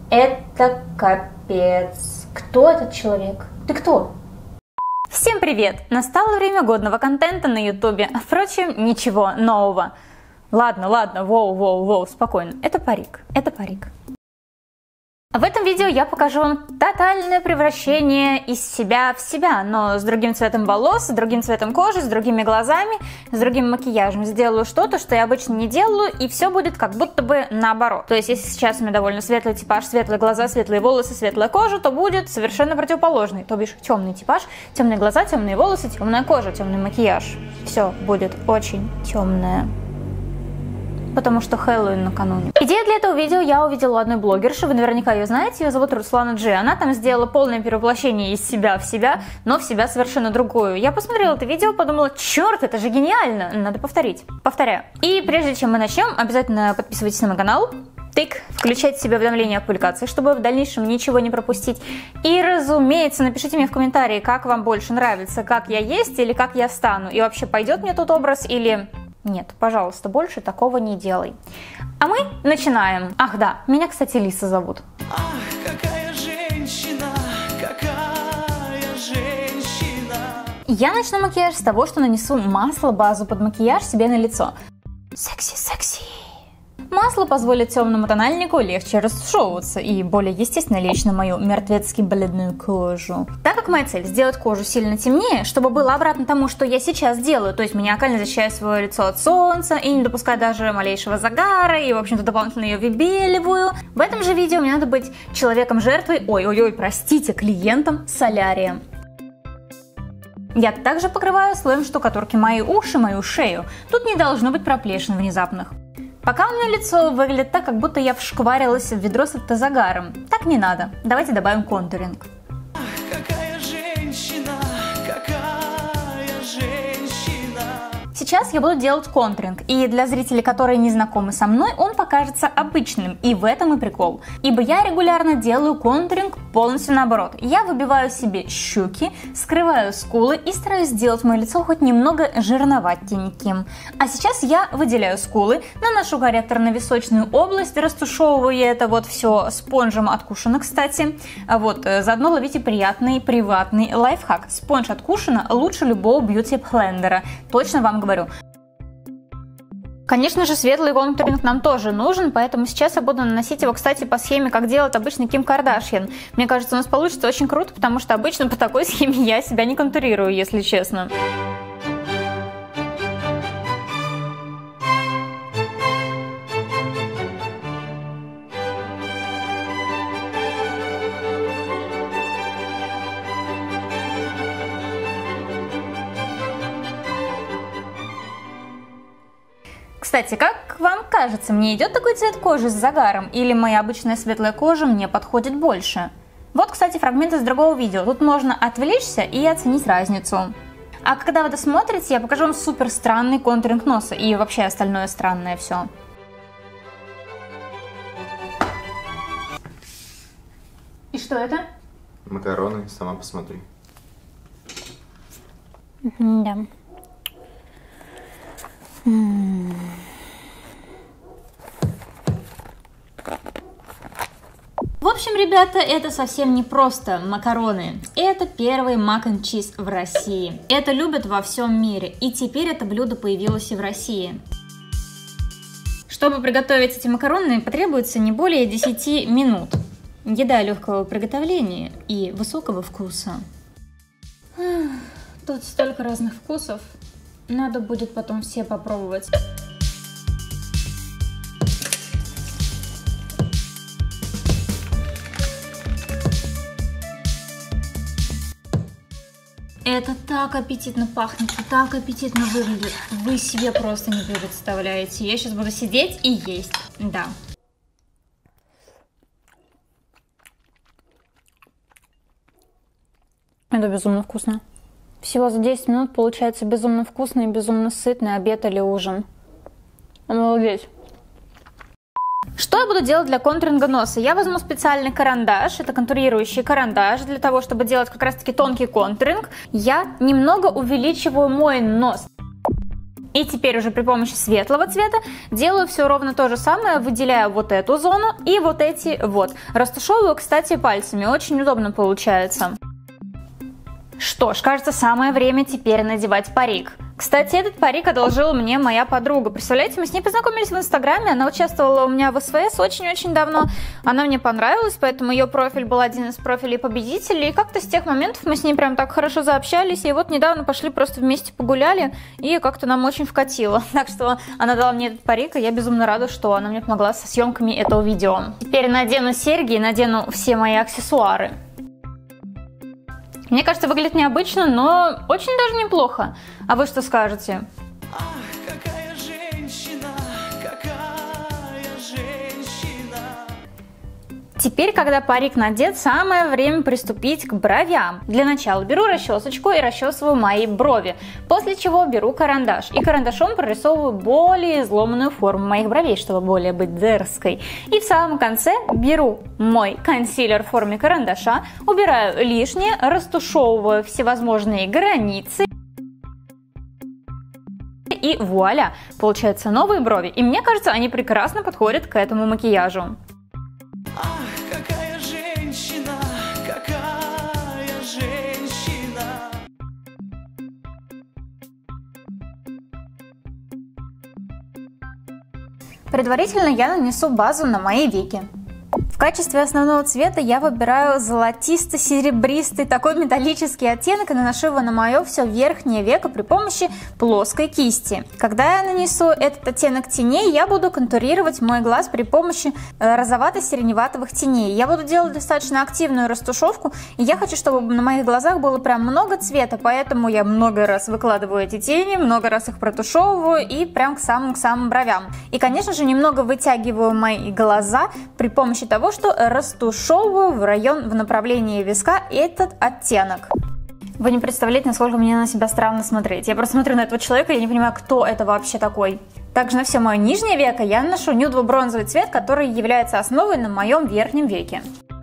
Это капец. Кто этот человек? Ты кто? Всем привет! Настало время годного контента на ютубе. Впрочем, ничего нового. Ладно, воу, спокойно. Это парик. В этом видео я покажу вам тотальное превращение из себя в себя, но с другим цветом волос, с другим цветом кожи, с другими глазами, с другим макияжем. Сделаю что-то, что я обычно не делаю, и все будет как будто бы наоборот. То есть, если сейчас у меня довольно светлый типаж, светлые глаза, светлые волосы, светлая кожа, то будет совершенно противоположный, то бишь темный типаж, темные глаза, темные волосы, темная кожа, темный макияж. Все будет очень темное. Потому что Хэллоуин накануне. Идею для этого видео я увидела у одной блогерши, вы наверняка ее знаете, ее зовут Руслана Джи. Она там сделала полное перевоплощение из себя в себя, но в себя совершенно другую. Я посмотрела это видео, подумала, черт, это же гениально, надо повторить. Повторяю. И прежде чем мы начнем, обязательно подписывайтесь на мой канал. Включайте себе уведомления о публикации, чтобы в дальнейшем ничего не пропустить. И, разумеется, напишите мне в комментарии, как вам больше нравится, как я есть или как я стану. И вообще, пойдет мне тот образ или... Нет, пожалуйста, больше такого не делай. А мы начинаем. Ах да, меня, кстати, Лиса зовут. Ах, какая женщина, какая женщина. Я начну макияж с того, что нанесу масло-базу под макияж себе на лицо. Секси. Масло позволит темному тональнику легче растушевываться и более естественно лечь на мою мертвецки бледную кожу. Так как моя цель сделать кожу сильно темнее, чтобы было обратно тому, что я сейчас делаю, то есть маниакально защищаю свое лицо от солнца и не допускаю даже малейшего загара, и в общем-то дополнительно ее выбеливаю, в этом же видео мне надо быть человеком-жертвой, клиентом солярия. Я также покрываю слоем штукатурки мои уши, мою шею. Тут не должно быть проплешин внезапных. Пока у меня лицо выглядит так, как будто я вшкварилась в ведро с автозагаром. Так не надо. Давайте добавим контуринг. Ах, какая женщина, какая женщина. Сейчас я буду делать контуринг, и для зрителей, которые не знакомы со мной, он покажется обычным, и в этом и прикол. Ибо я регулярно делаю контуринг полностью наоборот. Я выбиваю себе щеки, скрываю скулы и стараюсь сделать мое лицо хоть немного жирноватеньким. А сейчас я выделяю скулы, наношу корректор на височную область, растушевываю это вот все спонжем от Кушина, кстати. Заодно ловите приятный приватный лайфхак. Спонж от Кушина лучше любого бьюти-блендера. Точно вам говорю. Конечно же, светлый контуринг нам тоже нужен, поэтому сейчас я буду наносить его, кстати, по схеме, как делает обычно Ким Кардашьян. Мне кажется, у нас получится очень круто, потому что обычно по такой схеме я себя не контурирую, если честно. Кстати, как вам кажется, мне идет такой цвет кожи с загаром, или моя обычная светлая кожа мне подходит больше? Вот, кстати, фрагмент из другого видео, тут можно отвлечься и оценить разницу. А когда вы досмотрите, я покажу вам супер странный контуринг носа и вообще остальное странное все. И что это? Макароны, сама посмотри. Да. В общем, ребята, это совсем не просто макароны. Это первый мак н чиз в России. Это любят во всем мире. И теперь это блюдо появилось и в России. Чтобы приготовить эти макароны, потребуется не более 10 минут. Еда легкого приготовления и высокого вкуса. Тут столько разных вкусов. Надо будет потом все попробовать. Это так аппетитно пахнет, так аппетитно выглядит. Вы себе просто не представляете. Я сейчас буду сидеть и есть. Да. Это безумно вкусно. Всего за 10 минут получается безумно вкусный и безумно сытный обед или ужин. Обалдеть. Что я буду делать для контуринга носа? Я возьму специальный карандаш, это контурирующий карандаш, для того, чтобы делать как раз таки тонкий контуринг. Я немного увеличиваю мой нос. И теперь уже при помощи светлого цвета делаю все ровно то же самое, выделяю вот эту зону и вот эти вот. Растушевываю, кстати, пальцами, очень удобно получается. Что ж, кажется, самое время теперь надевать парик. Кстати, этот парик одолжила мне моя подруга. Представляете, мы с ней познакомились в Инстаграме, она участвовала у меня в СВС очень-очень давно. Она мне понравилась, поэтому ее профиль был один из профилей победителей. И как-то с тех моментов мы с ней прям так хорошо заобщались. И вот недавно пошли просто вместе погуляли, и как-то нам очень вкатило. Так что она дала мне этот парик, и я безумно рада, что она мне помогла со съемками этого видео. Теперь надену серьги и надену все мои аксессуары. Мне кажется, выглядит необычно, но очень даже неплохо. А вы что скажете? Ах, какая женщина, какая женщина. Теперь, когда парик надет, самое время приступить к бровям. Для начала беру расчесочку и расчесываю мои брови, после чего беру карандаш и карандашом прорисовываю более изломанную форму моих бровей, чтобы более быть дерзкой. И в самом конце беру мой консилер в форме карандаша, убираю лишнее, растушевываю всевозможные границы. И вуаля, получаются новые брови. И мне кажется, они прекрасно подходят к этому макияжу. Ах, какая женщина, какая женщина. Предварительно я нанесу базу на мои веки. В качестве основного цвета я выбираю золотисто-серебристый, такой металлический оттенок, и наношу его на мое все верхнее веко при помощи плоской кисти. Когда я нанесу этот оттенок теней, я буду контурировать мой глаз при помощи розовато-сиреневатых теней. Я буду делать достаточно активную растушевку, и я хочу, чтобы на моих глазах было прям много цвета, поэтому я много раз выкладываю эти тени, много раз их протушевываю и прям к самым бровям. И, конечно же, немного вытягиваю мои глаза при помощи того, что растушевываю в направлении виска этот оттенок. Вы не представляете, насколько мне на себя странно смотреть. Я просто смотрю на этого человека, и я не понимаю, кто это вообще такой. Также на все мое нижнее веко я наношу нюдово-бронзовый цвет, который является основой на моем верхнем веке.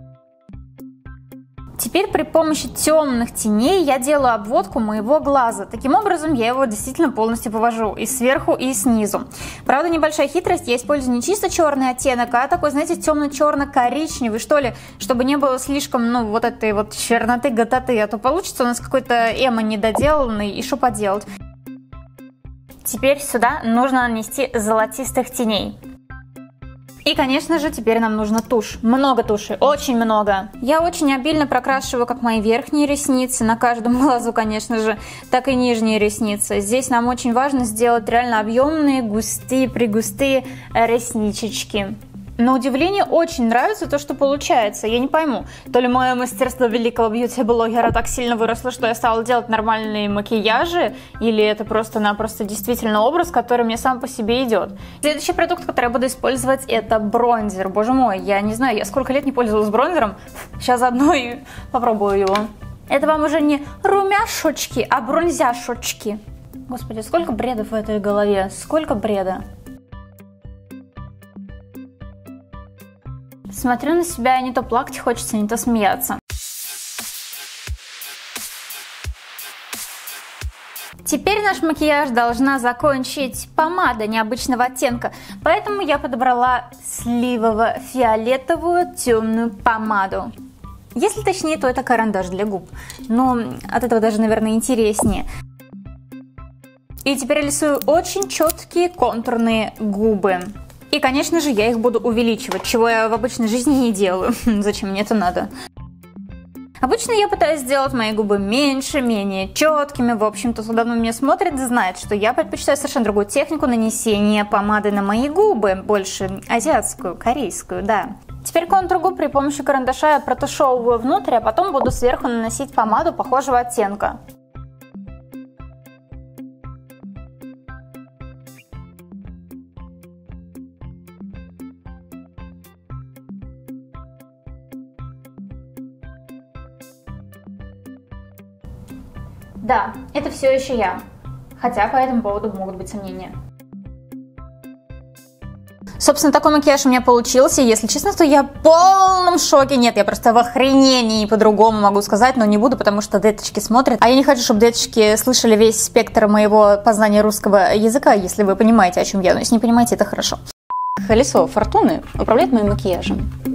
Теперь при помощи темных теней я делаю обводку моего глаза. Таким образом я его действительно полностью повожу и сверху, и снизу. Правда, небольшая хитрость, я использую не чисто черный оттенок, а такой, знаете, темно-черно-коричневый, что ли, чтобы не было слишком, вот этой вот черноты, гототы, а то получится у нас какой-то эмо недоделанный, и что поделать. Теперь сюда нужно нанести золотистых теней. И, конечно же, теперь нам нужна тушь. Много туши, очень много. Я очень обильно прокрашиваю как мои верхние ресницы, на каждом глазу, конечно же, так и нижние ресницы. Здесь нам очень важно сделать реально объемные, густые, пригустые ресничечки. На удивление, очень нравится то, что получается. Я не пойму, то ли мое мастерство великого бьюти-блогера так сильно выросло, что я стала делать нормальные макияжи, или это просто-напросто действительно образ, который мне сам по себе идет. Следующий продукт, который я буду использовать, это бронзер. Боже мой, я не знаю, я сколько лет не пользовалась бронзером. Сейчас заодно и попробую его. Это вам уже не румяшечки, а бронзяшечки. Господи, сколько бреда в этой голове, сколько бреда. Смотрю на себя, и не то плакать хочется, не то смеяться. Теперь наш макияж должна закончить помада необычного оттенка, поэтому я подобрала сливово-фиолетовую темную помаду. Если точнее, то это карандаш для губ, но от этого даже, наверное, интереснее. И теперь рисую очень четкие контурные губы. И, конечно же, я их буду увеличивать, чего я в обычной жизни не делаю. Зачем мне это надо? Обычно я пытаюсь сделать мои губы меньше, менее четкими. В общем-то, кто давно меня смотрит, знает, что я предпочитаю совершенно другую технику нанесения помады на мои губы. Больше азиатскую, корейскую, да. Теперь контур губ при помощи карандаша я протушевываю внутрь, а потом буду сверху наносить помаду похожего оттенка. Да, это все еще я, хотя по этому поводу могут быть сомнения. Собственно, такой макияж у меня получился. Если честно, то я в полном шоке. Нет, я просто в охренении, по-другому могу сказать, но не буду, потому что деточки смотрят. А я не хочу, чтобы деточки слышали весь спектр моего познания русского языка, если вы понимаете, о чем я. Но если не понимаете, это хорошо. Колесо фортуны управляет моим макияжем.